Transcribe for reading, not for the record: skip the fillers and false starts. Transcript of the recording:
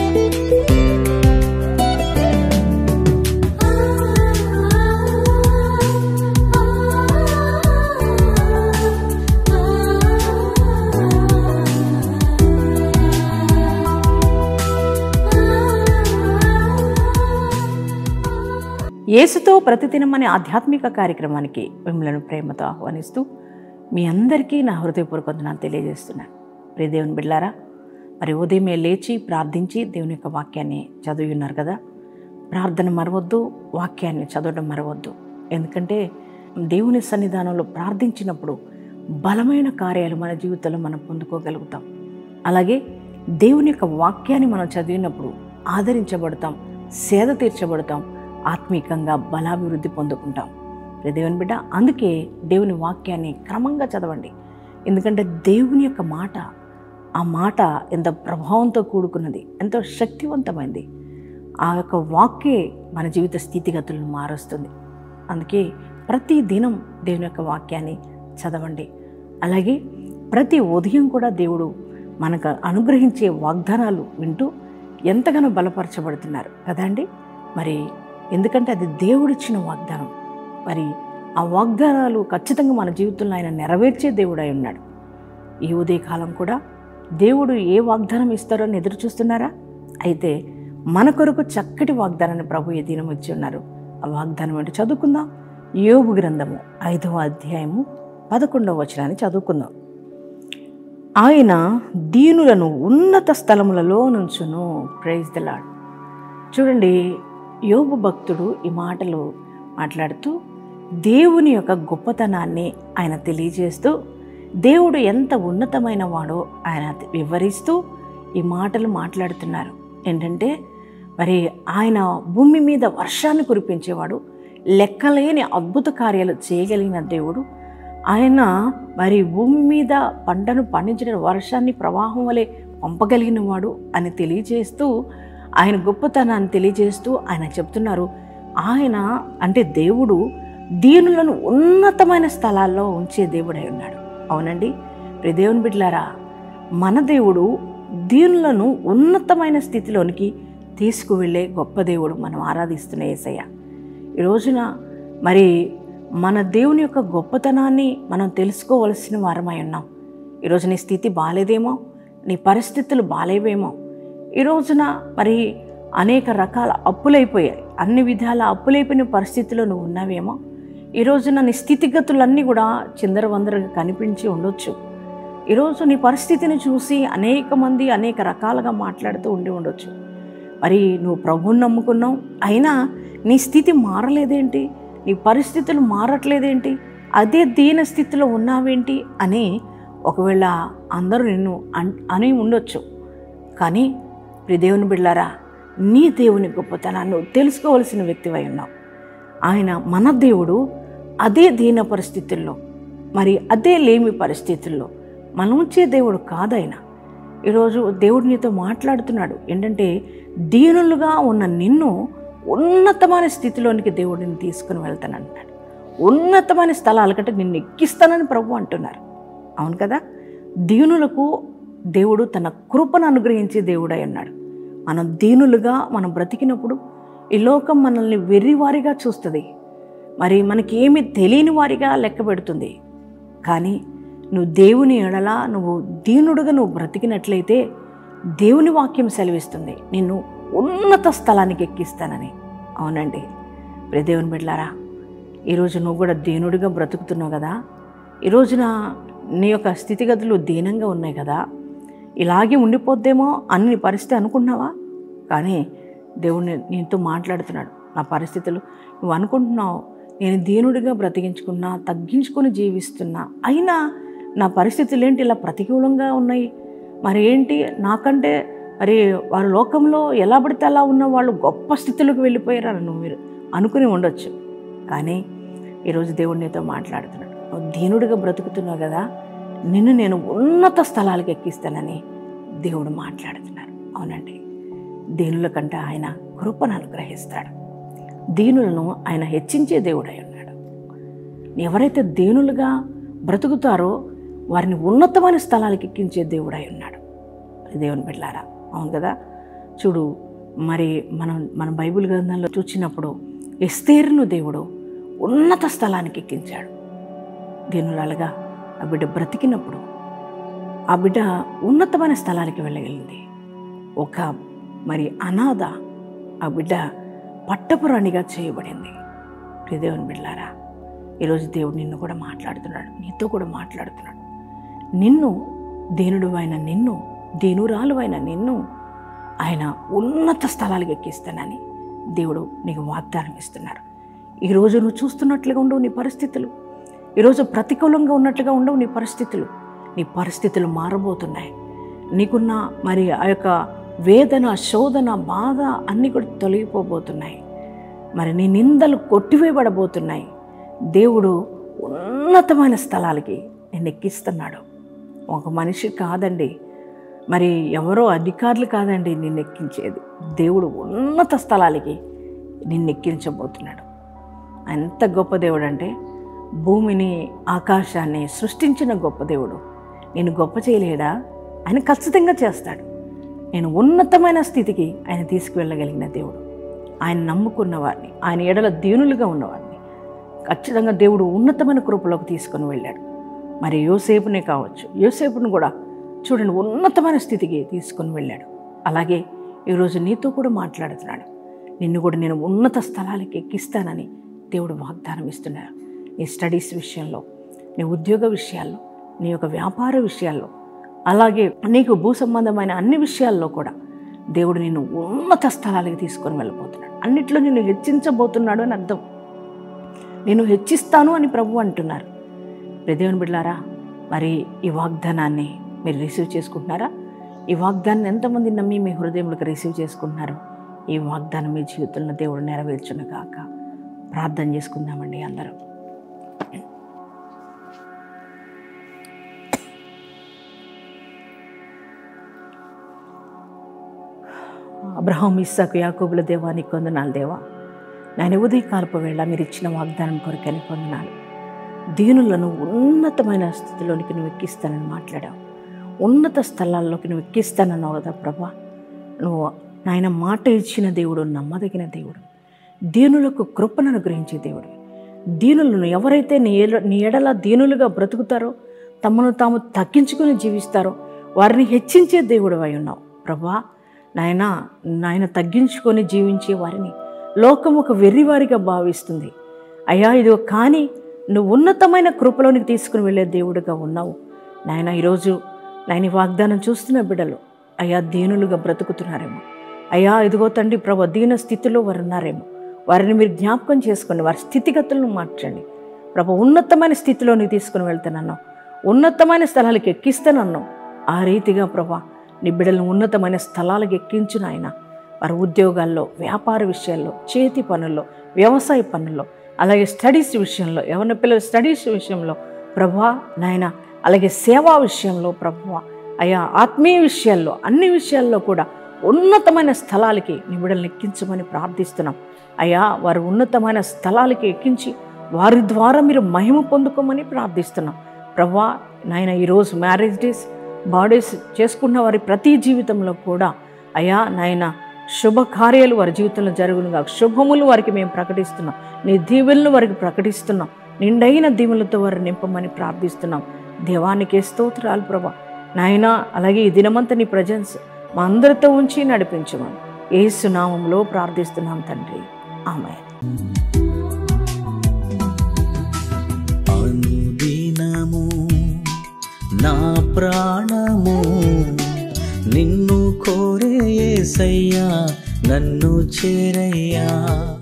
యేసుతో ప్రతిదినం అనే ఆధ్యాత్మిక కార్యక్రమానికి మిమ్మల్ని ప్రేమతో ఆహ్వానిస్తూ మీ అందరికీ నా హృదయపూర్వక వందనాలు తెలియజేస్తున్నాను. ప్రియ దేవుని బిడ్డలారా, మరి ఉదయమే లేచి ప్రార్థించి దేవుని యొక్క వాక్యాన్ని చదివి ఉన్నారు కదా. ప్రార్థన మరవద్దు, వాక్యాన్ని చదవడం మరవద్దు. ఎందుకంటే దేవుని సన్నిధానంలో ప్రార్థించినప్పుడు బలమైన కార్యాలు మన జీవితంలో మనం పొందుకోగలుగుతాం. అలాగే దేవుని యొక్క వాక్యాన్ని మనం చదివినప్పుడు ఆదరించబడతాం, సేద తీర్చబడతాం, ఆత్మీకంగా బలాభివృద్ధి పొందుకుంటాం. దేవుని బిడ్డ, అందుకే దేవుని వాక్యాన్ని క్రమంగా చదవండి. ఎందుకంటే దేవుని యొక్క మాట, ఆ మాట ఎంత ప్రభావంతో కూడుకున్నది, ఎంతో శక్తివంతమైంది. ఆ యొక్క వాక్యే మన జీవిత స్థితిగతులను మారుస్తుంది. అందుకే ప్రతి దినం దేవుని యొక్క వాక్యాన్ని చదవండి. అలాగే ప్రతి ఉదయం కూడా దేవుడు మనకు అనుగ్రహించే వాగ్దానాలు వింటూ ఎంతగానో బలపరచబడుతున్నారు కదండి. మరి ఎందుకంటే అది దేవుడిచ్చిన వాగ్దానం. మరి ఆ వాగ్దానాలు ఖచ్చితంగా మన జీవితంలో ఆయన నెరవేర్చే దేవుడై ఉన్నాడు. ఈ ఉదయకాలం కూడా దేవుడు ఏ వాగ్దానం ఇస్తారో అని ఎదురు చూస్తున్నారా? అయితే మన కొరకు చక్కటి వాగ్దానాన్ని ప్రభు ఈ దినం ఇచ్చి ఉన్నారు. ఆ వాగ్దానం ఏంటో చదువుకుందాం. యోబు గ్రంథము 5వ అధ్యాయము 11వ వచనాన్ని చదువుకుందాం. ఆయన దీనులను ఉన్నత స్థలములలో నుంచును. Praise the lord. చూడండి, యోబు భక్తుడు ఈ మాటలు మాట్లాడుతూ దేవుని యొక్క గొప్పతనాన్ని ఆయన తెలియజేస్తూ, దేవుడు ఎంత ఉన్నతమైన వాడో ఆయన వివరిస్తూ ఈ మాటలు మాట్లాడుతున్నారు. ఏంటంటే మరి ఆయన భూమి మీద వర్షాన్ని కురిపించేవాడు, లెక్కలేని అద్భుత కార్యాలు చేయగలిగిన దేవుడు. ఆయన మరి భూమి మీద పంటను పండించిన వర్షాన్ని ప్రవాహం వలె పంపగలిగిన వాడు అని తెలియజేస్తూ, ఆయన గొప్పతనాన్ని తెలియజేస్తూ ఆయన చెప్తున్నారు. ఆయన అంటే దేవుడు దీనులను ఉన్నతమైన స్థలాల్లో ఉంచే దేవుడై ఉన్నాడు. అవునండి ప్రియ దేవుని బిడ్డలారా, మన దేవుడు దీనులను ఉన్నతమైన స్థితిలోనికి తీసుకువెళ్ళే గొప్ప దేవుడు మనం ఆరాధిస్తున్న యేసయ్య. ఈ రోజున మరి మన దేవుని యొక్క గొప్పతనాన్ని మనం తెలుసుకోవలసిన వారమై ఉన్నాం. ఈరోజు నీ స్థితి బాలేదేమో, నీ పరిస్థితులు బాలేవేమో, ఈ రోజున మరి అనేక రకాల అప్పులైపోయాయి, అన్ని విధాల అప్పులైపోయిన పరిస్థితిలో నువ్వు ఉన్నావేమో. ఈ రోజున నీ స్థితిగతులన్నీ కూడా చిందరవందరగా కనిపించి ఉండొచ్చు. ఈరోజు నీ పరిస్థితిని చూసి అనేక మంది అనేక రకాలుగా మాట్లాడుతూ ఉండొచ్చు. మరి నువ్వు ప్రభువుని నమ్ముకున్నావు, అయినా నీ స్థితి మారలేదేంటి, నీ పరిస్థితులు మారట్లేదేంటి, అదే దీన స్థితిలో ఉన్నావేంటి అని ఒకవేళ అందరూ నిన్ను అని ఉండొచ్చు. కానీ ప్రియ దేవుని బిడ్డలారా, నీ దేవుని గొప్పతనాన్ని తెలుసుకోవలసిన వ్యక్తివై ఉన్నావు. ఆయన మన దేవుడు అదే దీన పరిస్థితుల్లో, మరి అదే లేమి పరిస్థితుల్లో మనం ఉంచే దేవుడు కాదైన. ఈరోజు దేవుడు నీతో మాట్లాడుతున్నాడు. ఏంటంటే దీనులుగా ఉన్న నిన్ను ఉన్నతమైన స్థితిలోనికి దేవుడిని తీసుకుని వెళ్తానంటున్నాడు. ఉన్నతమైన స్థలాల కంటే నిన్ను ఎక్కిస్తానని ప్రభు అంటున్నారు. అవును కదా. దీనులకు దేవుడు తన కృపను అనుగ్రహించే దేవుడై ఉన్నాడు. మనం దీనులుగా మనం బ్రతికినప్పుడు ఈ లోకం మనల్ని వెర్రివారిగా చూస్తుంది, మరి మనకి ఏమి తెలియని వారిగా లెక్క పెడుతుంది. కానీ నువ్వు దేవుని ఎడల నువ్వు దీనుడుగా నువ్వు బ్రతికినట్లయితే దేవుని వాక్యం సెలవిస్తుంది, నిన్ను ఉన్నత స్థలానికి ఎక్కిస్తానని. అవునండి ప్రియ దేవుని బిడ్డలారా, ఈరోజు నువ్వు కూడా దీనుడిగా బ్రతుకుతున్నావు కదా. ఈ రోజున నీ యొక్క స్థితిగతులు దీనంగా ఉన్నాయి కదా. ఇలాగే ఉండిపోద్దేమో అని నీ పరిస్థితి అనుకున్నావా? కానీ దేవుడిని నీతో మాట్లాడుతున్నాడు. నా పరిస్థితులు నువ్వు అనుకుంటున్నావు, నేను దీనుడిగా బ్రతికించుకున్నా, తగ్గించుకొని జీవిస్తున్నా, అయినా నా పరిస్థితులు ఏంటి ఇలా ప్రతికూలంగా ఉన్నాయి, మరి ఏంటి నాకంటే మరి వారి లోకంలో ఎలా పడితే అలా ఉన్న వాళ్ళు గొప్ప స్థితిలోకి వెళ్ళిపోయారని నువ్వు మీరు అనుకుని ఉండొచ్చు. కానీ ఈరోజు దేవుడు నీతో మాట్లాడుతున్నాడు. నువ్వు దీనుడిగా బ్రతుకుతున్నావు కదా, నిన్ను నేను ఉన్నత స్థలాలకు ఎక్కిస్తానని దేవుడు మాట్లాడుతున్నారు. అవునండి, దీనుల కంటే ఆయన కృపను అనుగ్రహిస్తాడు. దీనులను ఆయన హెచ్చించే దేవుడై ఉన్నాడు. ఎవరైతే దీనులుగా బ్రతుకుతారో వారిని ఉన్నతమైన స్థలాలకు ఎక్కించే దేవుడై ఉన్నాడు. దేవుని బిడ్డలారా, అవును కదా. చూడు, మరి మన బైబిల్ గ్రంథంలో చూసినప్పుడు ఎస్తేరును దేవుడు ఉన్నత స్థలానికి ఎక్కించాడు. దీనురాలుగా ఆ బిడ్డ బ్రతికినప్పుడు ఆ బిడ్డ ఉన్నతమైన స్థలానికి వెళ్ళగలిగింది. ఒక మరి అనాథ ఆ బిడ్డ పట్టపురాణిగా చేయబడింది. దేవుని బిడ్డలారా, ఈరోజు దేవుడు నిన్ను కూడా మాట్లాడుతున్నాడు, నీతో కూడా మాట్లాడుతున్నాడు. నిన్ను దీనుడు అయిన నిన్ను, దీనురాలు అయిన నిన్ను ఆయన ఉన్నత స్థలాలకు ఎక్కిస్తానని దేవుడు నీకు వాగ్దానం ఇస్తున్నారు. ఈరోజు నువ్వు చూస్తున్నట్లుగా ఉండవు నీ పరిస్థితులు, ఈరోజు ప్రతికూలంగా ఉన్నట్లుగా ఉండవు నీ పరిస్థితులు మారబోతున్నాయి. నీకున్న మరి ఆ యొక్క వేదన, శోధన, బాధ అన్నీ కూడా తొలగిపోబోతున్నాయి. మరి నీ నిందలు కొట్టివేయబడబోతున్నాయి. దేవుడు ఉన్నతమైన స్థలాలకి నిన్ను ఎక్కిస్తున్నాడు. ఒక మనిషి కాదండి, మరి ఎవరో అధికారులు కాదండి నిన్ను ఎక్కించేది. దేవుడు ఉన్నత స్థలాలకి నిన్ను ఎక్కించబోతున్నాడు. ఎంత గొప్ప దేవుడు అంటే, భూమిని ఆకాశాన్ని సృష్టించిన గొప్ప దేవుడు నేను గొప్ప చేయలేడా? ఆయన ఖచ్చితంగా చేస్తాడు. నేను ఉన్నతమైన స్థితికి ఆయన తీసుకువెళ్ళగలిగిన దేవుడు. ఆయన నమ్ముకున్న వారిని, ఆయన ఎడల దీనులుగా ఉన్నవారిని ఖచ్చితంగా దేవుడు ఉన్నతమైన కృపలోకి తీసుకొని వెళ్ళాడు. మరి యోసేపునే కావచ్చు, యోసేపును కూడా చూడండి ఉన్నతమైన స్థితికి తీసుకొని వెళ్ళాడు. అలాగే ఈరోజు నీతో కూడా మాట్లాడుతున్నాడు. నిన్ను కూడా నేను ఉన్నత స్థలాలకి ఎక్కిస్తానని దేవుడు వాగ్దానం ఇస్తున్నాడు. నీ స్టడీస్ విషయంలో, నీ ఉద్యోగ విషయాల్లో, నీ యొక్క వ్యాపార విషయాల్లో, అలాగే నీకు భూ సంబంధమైన అన్ని విషయాల్లో కూడా దేవుడు నిన్ను ఉన్నత స్థలాలకి తీసుకొని వెళ్ళిపోతున్నాడు. అన్నిట్లో నిన్ను హెచ్చించబోతున్నాడు అని అర్థం. నేను హెచ్చిస్తాను అని ప్రభు అంటున్నారు. దేవుని బిడ్డలారా, మరి ఈ వాగ్దానాన్ని మీరు రిసీవ్ చేసుకుంటున్నారా? ఈ వాగ్దానాన్ని ఎంతమంది నమ్మి మీ హృదయంలోకి రిసీవ్ చేసుకుంటున్నారో ఈ వాగ్దానం మీ జీవితంలో దేవుడు నెరవేర్చును గాక. ప్రార్థన చేసుకుందామండి అందరూ. అబ్రహాం, ఇస్సాకు, యాకోబుల దేవా నీకు వందనాలు దేవా. నేను ఉదయకాలపు వేళ మీరు ఇచ్చిన వాగ్దానం కొరకని పొందనాలు. దీనులను ఉన్నతమైన స్థితిలోనికి నువ్వు ఎక్కిస్తానని మాట్లాడావు. ఉన్నత స్థలాల్లోకి నువ్వు ఎక్కిస్తానన్నావు కదా ప్రభా. నువ్వు నాయన మాట ఇచ్చిన దేవుడు, నమ్మదగిన దేవుడు, దీనులకు కృపను అనుగ్రహించే దేవుడు. దీనులను ఎవరైతే నీ ఎడల దీనులుగా బ్రతుకుతారో, తమను తాము తగ్గించుకొని జీవిస్తారో వారిని హెచ్చించే దేవుడు అయి ఉన్నావు ప్రభా. నాయన తగ్గించుకొని జీవించే వారిని లోకం ఒక వెర్రివారిగా భావిస్తుంది. అయ్యా ఇదిగో కానీ నువ్వు ఉన్నతమైన కృపలోనికి తీసుకుని వెళ్ళే దేవుడుగా ఉన్నావు నాయన. ఈరోజు నాయన వాగ్దానం చూస్తున్న బిడ్డలు అయ్యా దీనులుగా బ్రతుకుతున్నారేమో. అయ్యా ఇదిగో తండ్రి ప్రభు, దీన స్థితిలో వారు ఉన్నారేమో. వారిని మీరు జ్ఞాపకం చేసుకోండి, వారి స్థితిగతులను మార్చండి ప్రభు. ఉన్నతమైన స్థితిలోనికి తీసుకుని వెళ్తానన్నావు, ఉన్నతమైన స్థలాలకు ఎక్కిస్తానన్నావు. ఆ రీతిగా ప్రభా నీ బిడ్డలను ఉన్నతమైన స్థలాలకు ఎక్కించు నాయన. వారి ఉద్యోగాల్లో, వ్యాపార విషయాల్లో, చేతి పనుల్లో, వ్యవసాయ పనుల్లో, అలాగే స్టడీస్ విషయంలో, ఎవరి పిల్లల స్టడీస్ విషయంలో ప్రభా నాయన, అలాగే సేవా విషయంలో ప్రభువా, అయ్యా ఆత్మీయ విషయాల్లో, అన్ని విషయాల్లో కూడా ఉన్నతమైన స్థలాలకి నీ బిడ్డలను ఎక్కించమని ప్రార్థిస్తున్నాం. అయ్యా వారు ఉన్నతమైన స్థలాలకి ఎక్కించి వారి ద్వారా మీరు మహిమ పొందుకోమని ప్రార్థిస్తున్నాం ప్రభువా నాయన. ఈరోజు మ్యారేజ్ డేస్, బర్త్డేస్ చేసుకున్న వారి ప్రతి జీవితంలో కూడా అయ్యా నాయన శుభకార్యాలు వారి జీవితంలో జరుగునుగా, శుభములు వారికి మేము ప్రకటిస్తున్నాం. నీ దీవెనలు వారికి ప్రకటిస్తున్నాం. నిండైన దీవెనలతో వారిని నింపమని ప్రార్థిస్తున్నాం. దేవానికే స్తోత్రాలు ప్రభా నాయన. అలాగే ఈ దినమంతా నీ ప్రజెన్స్ మా అందరితో ఉంచి నడిపించమని యేసు నామములో ప్రార్థిస్తున్నాం తండ్రి, ఆమేన్. అనుదినము నా ప్రాణము నిన్ను కోరే యేసయ్యా, నన్ను చేరయ్యా.